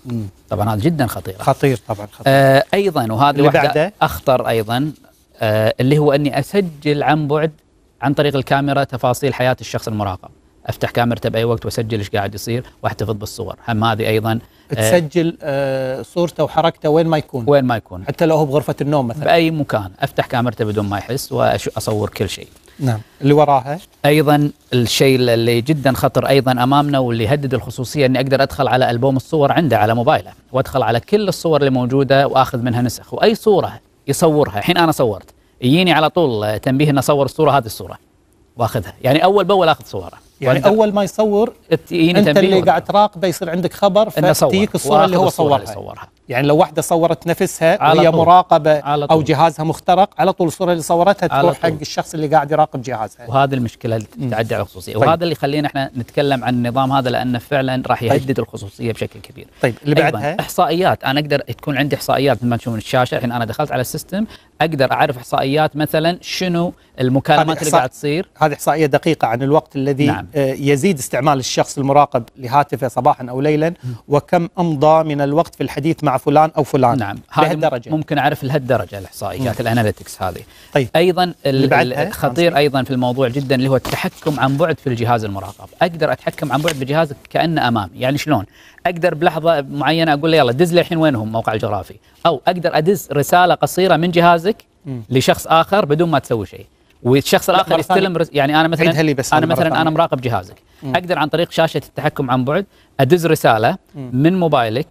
طبعا هذا جدا خطير. خطير طبعا خطير. ايضا وهذه واحده اخطر ايضا، اللي هو اني اسجل عن بعد عن طريق الكاميرا تفاصيل حياه الشخص المراقب. افتح كاميرته باي وقت واسجل ايش قاعد يصير واحتفظ بالصور. هم هذه ايضا تسجل صورته وحركته وين ما يكون حتى لو هو بغرفه النوم مثلا، باي مكان افتح كاميرته بدون ما يحس واصور كل شيء. نعم. اللي وراها ايضا الشيء اللي جدا خطر ايضا امامنا واللي يهدد الخصوصيه، اني اقدر ادخل على البوم الصور عنده على موبايله وادخل على كل الصور اللي موجوده واخذ منها نسخ، واي صوره يصورها. الحين انا صورت، يجيني على طول تنبيه ان اصور الصوره، هذه الصوره واخذها، يعني اول باول اخذ صوره. يعني اول ما يصور انت اللي قاعد تراقبه يصير عندك خبر فتجيك الصوره اللي هو صورها. يعني لو واحده صورت نفسها وهي مراقبه او جهازها مخترق، على طول الصوره اللي صورتها تروح حق الشخص اللي قاعد يراقب جهازها. وهذه المشكله اللي تتعدى على الخصوصيه. وهذا اللي يخلينا احنا نتكلم عن النظام هذا، لانه فعلا راح يهدد الخصوصيه بشكل كبير. طيب اللي بعدها احصائيات. انا اقدر تكون عندي احصائيات مثل ما تشوفون الشاشه. الحين انا دخلت على السيستم، اقدر اعرف احصائيات مثلا شنو المكالمات اللي قاعد تصير. هذه احصائيه دقيقه عن الوقت الذي يزيد استعمال الشخص المراقب لهاتفه صباحا او ليلا، وكم امضى من الوقت في الحديث مع فلان او فلان. نعم، لهالدرجه ممكن اعرف لهالدرجه الاحصائيات الاناليتكس هذه. طيب. ايضا الخطير ايضا في الموضوع جدا اللي هو التحكم عن بعد في الجهاز المراقب. اقدر اتحكم عن بعد بجهازك كانه امامي. يعني شلون؟ اقدر بلحظه معينه اقول له يلا دز لي الحين وينهم موقع الجغرافي، او اقدر ادز رساله قصيره من جهازك لشخص اخر بدون ما تسوي شيء، والشخص الاخر يستلم يعني انا مثلا انا مراقب جهازك، اقدر عن طريق شاشه التحكم عن بعد ادز رساله من موبايلك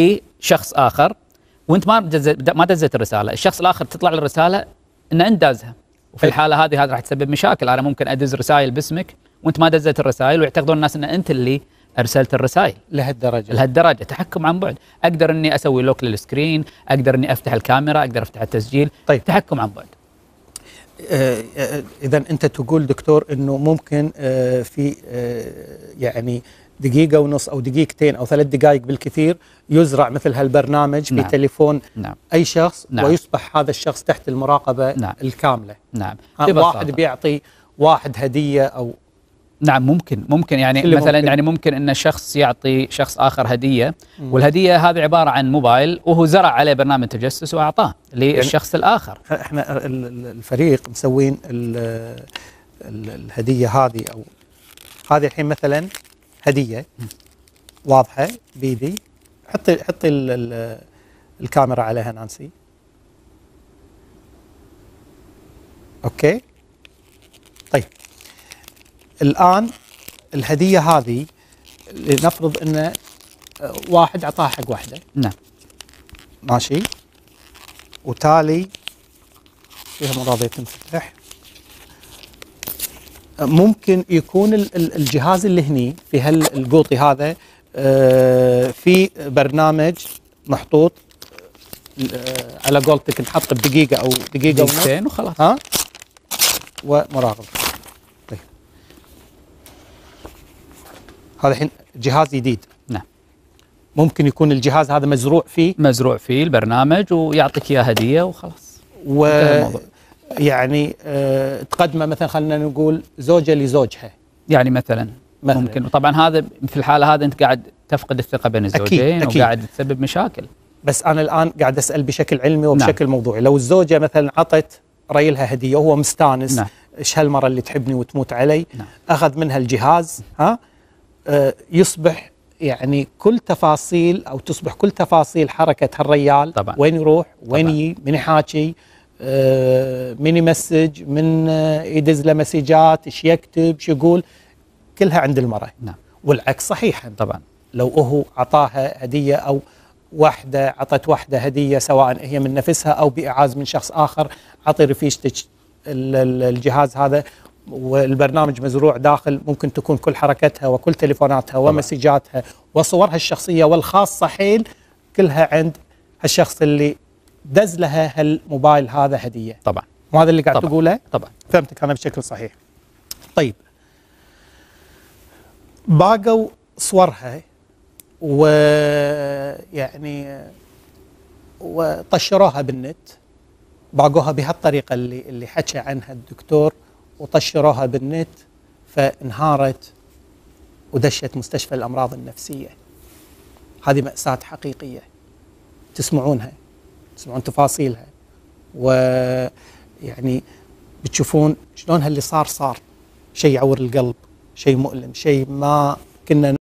لشخص اخر، وانت ما دزت الرساله، الشخص الاخر تطلع له الرساله ان انت دازها. وفي الحاله هذه راح تسبب مشاكل. انا ممكن ادز رسائل باسمك وانت ما دزت الرسائل، ويعتقدون الناس ان انت اللي ارسلت الرسائل. لهالدرجه تحكم عن بعد. اقدر اني اسوي لوك للسكرين، اقدر اني افتح الكاميرا، اقدر افتح التسجيل. طيب. تحكم عن بعد. اذا انت تقول دكتور انه ممكن في يعني دقيقه ونص او دقيقتين او 3 دقائق بالكثير يزرع مثل هالبرنامج في تليفون اي شخص، ويصبح هذا الشخص تحت المراقبه الكامله. واحد بيعطي واحد هديه او ممكن يعني مثلا يعني ممكن ان شخص يعطي شخص اخر هديه، والهديه هذه عباره عن موبايل وهو زرع عليه برنامج تجسس واعطاه للشخص يعني الاخر. احنا الفريق مسوين الهديه هذه، او هذه الحين مثلا هديه واضحه بيدي. حطي الكاميرا عليها نانسي. اوكي. طيب الآن الهدية هذه لنفرض أن واحد أعطاها حق واحدة. نعم. ماشي. وتالي فيها مراضية تنفتح. ممكن يكون الجهاز اللي هني في هالقوطي هذا في برنامج محطوط على قولتك نحط بدقيقة أو دقيقة ونص وخلاص. ومراقب. هذا الحين جهاز جديد. نعم. ممكن يكون الجهاز هذا مزروع فيه البرنامج ويعطيك اياه هديه وخلاص. يعني تقدمه مثلا خلينا نقول زوجه لزوجها. يعني مثلا ممكن. طبعا هذا في الحاله هذا انت قاعد تفقد الثقه بين الزوجين. أكيد. وقاعد تسبب مشاكل. بس انا الان قاعد اسال بشكل علمي وبشكل موضوعي. لو الزوجه مثلا عطت ريلها هديه وهو مستانس، ايش هالمره اللي تحبني وتموت علي، اخذ منها الجهاز، يصبح يعني تصبح كل تفاصيل حركة هالريال. طبعا. وين يروح، وين يجي، من يحاكي، من يمسج، من يدز له مسجات، ايش يكتب، ايش يقول، كلها عند المرأة. نعم. والعكس صحيحا. طبعا. لو هو عطاها هدية او واحدة عطت واحدة هدية، سواء هي من نفسها او بإعاز من شخص آخر، عطي رفيجتك الجهاز هذا والبرنامج مزروع داخل، ممكن تكون كل حركتها وكل تليفوناتها ومسجاتها وصورها الشخصية والخاصة حيل كلها عند هالشخص اللي دز لها هالموبايل هذا هدية. طبعا. وهذا اللي قاعد تقوله. طبعا. فهمتك أنا بشكل صحيح. طيب باقوا صورها ويعني وطشروها بالنت، باقوها بهالطريقة اللي حكى عنها الدكتور، وطشروها بالنت فانهارت ودشت مستشفى الأمراض النفسية. هذه مأساة حقيقية تسمعونها، تسمعون تفاصيلها، ويعني بتشوفون شلون هاللي صار شيء يعور القلب، شيء مؤلم، شيء ما كنا